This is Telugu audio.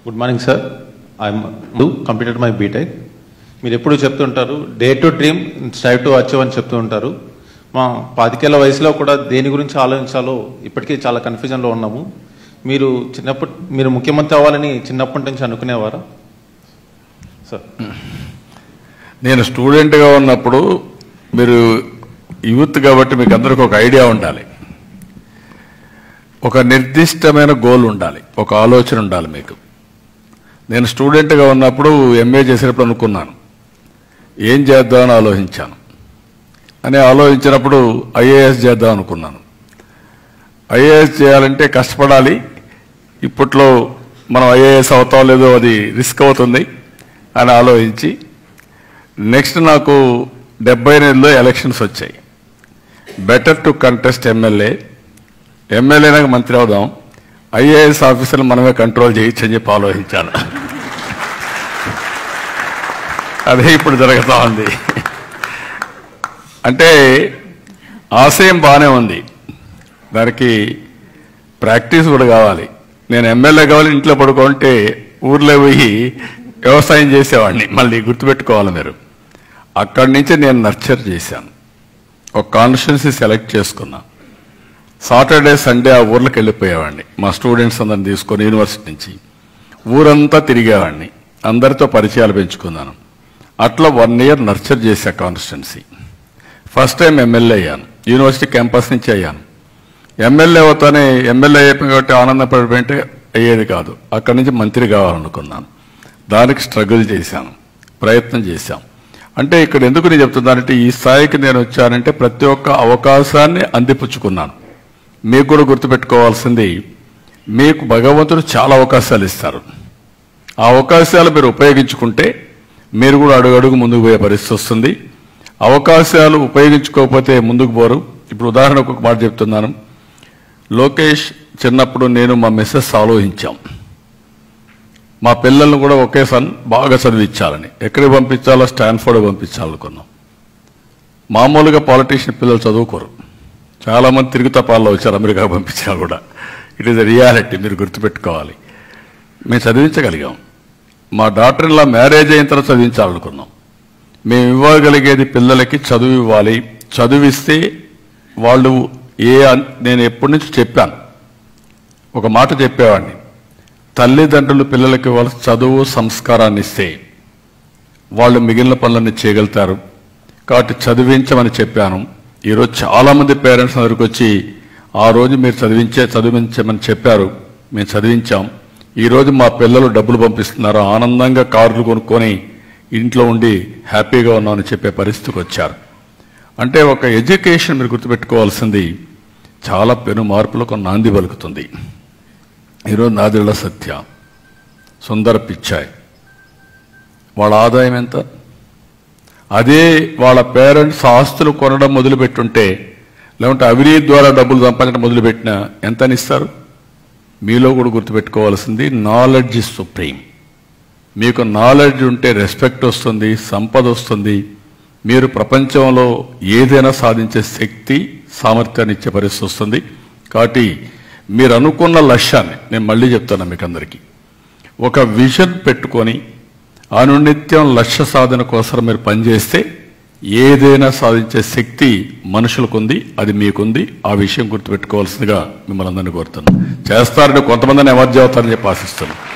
Good morning sir. I'm completed my BTech. మీరు ఎప్పుడు చెప్తుంటారు dare to dream strive to achieve అని చెప్తూ ఉంటారు. మా 25 ఏళ్ల వయసులో కూడా దేని గురించి ఆలోచించాలో ఇప్పటికీ చాలా కన్ఫ్యూజన్లో ఉన్నాము. మీరు ముఖ్యమంత్రి అవ్వాలని చిన్నప్పటి నుంచి అనుకునేవారా సార్? నేను స్టూడెంట్గా ఉన్నప్పుడు, మీరు యూత్ కాబట్టి మీకు అందరికీ ఒక ఐడియా ఉండాలి, ఒక నిర్దిష్టమైన గోల్ ఉండాలి, ఒక ఆలోచన ఉండాలి మీకు. నేను స్టూడెంట్గా ఉన్నప్పుడు ఎంఏ చేసేటప్పుడు అనుకున్నాను ఏం చేద్దామని ఆలోచించినప్పుడు ఐఏఎస్ చేద్దాం అనుకున్నాను. ఐఏఎస్ చేయాలంటే కష్టపడాలి, ఇప్పట్లో మనం ఐఏఎస్ అవుతాం లేదో అది రిస్క్ అవుతుంది అని ఆలోచించి నెక్స్ట్ నాకు 78లో ఎలక్షన్స్ వచ్చాయి. బెటర్ టు కంటెస్ట్ ఎమ్మెల్యేనాక మంత్రి అవుదాం, ఐఏఎస్ ఆఫీసర్లు మనమే కంట్రోల్ చేయొచ్చు అని చెప్పి ఆలోచించాను. అదే ఇప్పుడు జరుగుతూ ఉంది. అంటే ఆశయం బాగానే ఉంది, దానికి ప్రాక్టీస్ కూడా కావాలి. నేను ఎమ్మెల్యే కావాలి ఇంట్లో పడుకుంటే ఊర్లో పోయి వ్యవసాయం చేసేవాడిని, మళ్ళీ గుర్తుపెట్టుకోవాలి మీరు. అక్కడి నుంచి నేను నర్చర్ చేశాను, ఒక కాన్స్టిట్యున్సీ సెలెక్ట్ చేసుకున్నా. సాటర్డే సండే ఆ ఊర్లోకి వెళ్ళిపోయేవాడిని, మా స్టూడెంట్స్ అందరిని తీసుకొని యూనివర్సిటీ నుంచి ఊరంతా తిరిగేవాడిని, అందరితో పరిచయాలు పెంచుకున్నాను. అట్లా 1 year నర్చర్ చేశా కాన్స్టిట్యున్సీ. ఫస్ట్ టైం ఎమ్మెల్యే అయ్యాను, యూనివర్సిటీ క్యాంపస్ నుంచి అయ్యాను. ఎమ్మెల్యే అవుతానే ఎమ్మెల్యే అయిపోయి కాబట్టి ఆనందపడిపోయింటే అయ్యేది కాదు, అక్కడి నుంచి మంత్రి కావాలనుకున్నాను. దానికి స్ట్రగుల్ చేశాను, ప్రయత్నం చేశాం. అంటే ఇక్కడ ఎందుకు నేను చెప్తున్నానంటే, ఈ స్థాయికి నేను వచ్చానంటే ప్రతి ఒక్క అవకాశాన్ని అందిపుచ్చుకున్నాను. మీకు కూడా గుర్తుపెట్టుకోవాల్సింది, మీకు భగవంతుడు చాలా అవకాశాలు ఇస్తారు. ఆ అవకాశాలు మీరు ఉపయోగించుకుంటే మీరు కూడా అడుగడుగు ముందుకు పోయే పరిస్థితి వస్తుంది. అవకాశాలు ఉపయోగించుకోకపోతే ముందుకు పోరు. ఇప్పుడు ఉదాహరణకు ఒక మాట చెప్తున్నాను. లోకేష్ చిన్నప్పుడు నేను మా మిస్సెస్ ఆలోచించాం, మా పిల్లల్ని కూడా ఒకే బాగా చదివించాలని. ఎక్కడికి పంపించాలో స్టాన్ఫోర్డ్ పంపించాలనుకున్నాం. మామూలుగా పాలిటీషియన్ పిల్లలు చదువుకోరు, చాలామంది తిరుగు తపాల్లో వచ్చారు అమెరికా పంపించినా కూడా. ఇట్ ఈస్ ఎ రియాలిటీ, మీరు గుర్తుపెట్టుకోవాలి. మేము చదివించగలిగాం. మా డాటర్ ఇలా మ్యారేజ్ అయిన తర్వాత చదివించాలనుకున్నాం. మేము ఇవ్వగలిగేది పిల్లలకి చదువు ఇవ్వాలి, చదివిస్తే వాళ్ళు నేను ఎప్పటి నుంచి చెప్పాను, ఒక మాట చెప్పేవాడిని, తల్లిదండ్రులు పిల్లలకి వాళ్ళ చదువు సంస్కారాన్ని ఇస్తే వాళ్ళు మిగిలిన పనులన్నీ చేయగలుగుతారు. కాబట్టి చదివించమని చెప్పాను. ఈరోజు చాలామంది పేరెంట్స్ దగ్గరికి వచ్చి ఆ రోజు మీరు చదివించమని చెప్పారు, మేము చదివించాం. ఈరోజు మా పిల్లలు డబ్బులు పంపిస్తున్నారు, ఆనందంగా కార్లు కొనుక్కొని ఇంట్లో ఉండి హ్యాపీగా ఉన్నామని చెప్పే పరిస్థితికి వచ్చారు. అంటే ఒక ఎడ్యుకేషన్ మీరు గుర్తుపెట్టుకోవాల్సింది చాలా పెను మార్పులకు నాంది పలుకుతుంది. ఈరోజు నాదిళ్ల సత్య, సుందర పిచ్చాయ్, వాళ్ళ ఆదాయం ఎంత? అదే వాళ్ళ పేరెంట్స్ ఆస్తులు కొనడం మొదలుపెట్టుంటే, లేకుంటే అవినీతి ద్వారా డబ్బులు సంపాదించడం మొదలుపెట్టినా ఎంతనిస్తారు? మీలో కూడా గుర్తుపెట్టుకోవాల్సింది, నాలెడ్జ్ ఇస్ సుప్రీం. మీకు నాలెడ్జ్ ఉంటే రెస్పెక్ట్ వస్తుంది, సంపద వస్తుంది, మీరు ప్రపంచంలో ఏదైనా సాధించే శక్తి సామర్థ్యాన్ని ఇచ్చే పరిస్థితి వస్తుంది. కాబట్టి మీరు అనుకున్న లక్ష్యాన్ని నేను మళ్ళీ చెప్తాను మీకు అందరికీ, ఒక విజన్ పెట్టుకొని అనునిత్యం లక్ష్య సాధన కోసం మీరు పనిచేస్తే ఏదైనా సాధించే శక్తి మనుషులకు ఉంది, అది మీకుంది. ఆ విషయం గుర్తుపెట్టుకోవాల్సిందిగా మిమ్మల్ని అందరినీ కోరుతున్నాను. చేస్తారని కొంతమందిని అమర్జ అవుతారని చెప్పి ఆశిస్తున్నాను.